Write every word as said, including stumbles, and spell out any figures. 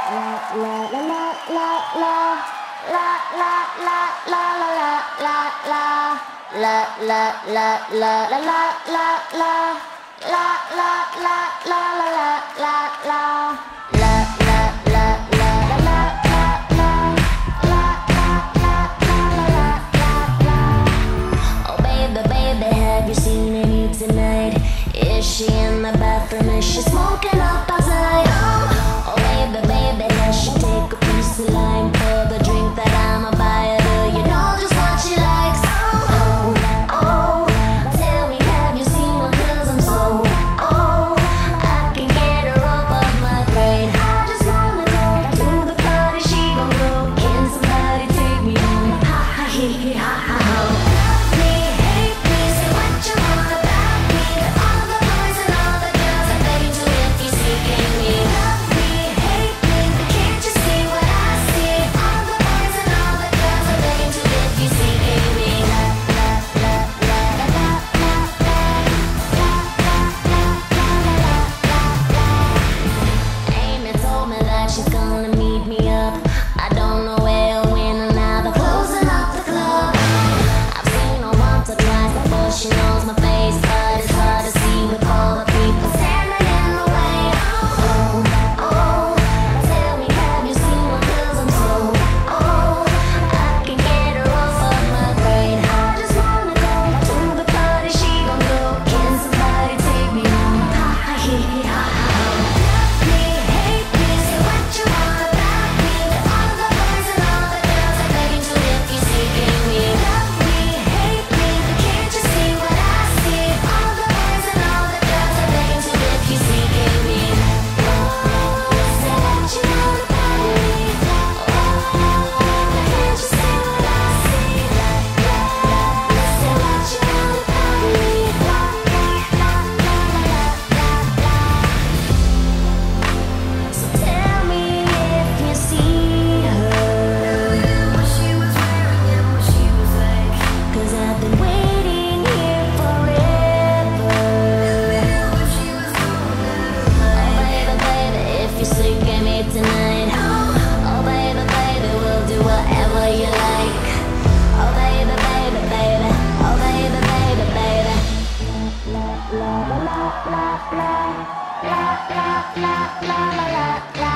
She in the bathroom, is she smoking up outside? Oh, oh baby, baby, does she take a piece of lime for the drink that I'ma buy her? Do you know just what she likes? Oh, oh, tell me, have you seen her? 'Cause I'm so, oh, I can get her off of my brain. I just wanna go to the party, she gon' go. Can somebody take me home? Ha ha he he ha ha ho. Love me, hate me, say what you want about me. All the boys and all the girls are ready to if you seeking me. Love me, hate me, but can't you see what I see? All the boys and all the girls are ready to if you seeking me. La la la la la la la la la la la la. Amy told me that she's gonna meet me up. I don't know where or when, and now they're closing up the club. I've seen her once or twice before she knows my face, but it's hard to see with all the people standing in the way. Oh, oh, tell me, have you seen her? 'Cause I'm so, oh, I can get her off of my brain. I just wanna go to the party, she gon' go. Can somebody take me home? Ha ha he he ha ha ho. Love me, hate me, say what you want about me. All the boys and all the girls are begging to if you seeking me. Love me, hate me, but can't you see what I see? All the boys and all the girls are begging to if you seeking me. Oh, say what you want about me. Oh, can't you see what I see? Say what you want about me. La la la la la la. So tell me if you see her, what she was wearing and what she was like. 'Cause I've been waiting here forever. What she was doing. Oh baby, baby, if you sleep at me tonight. Oh baby, baby, we'll do whatever you like. Oh baby, baby, baby. Oh baby, baby, baby. La la la la la la la la la la la la.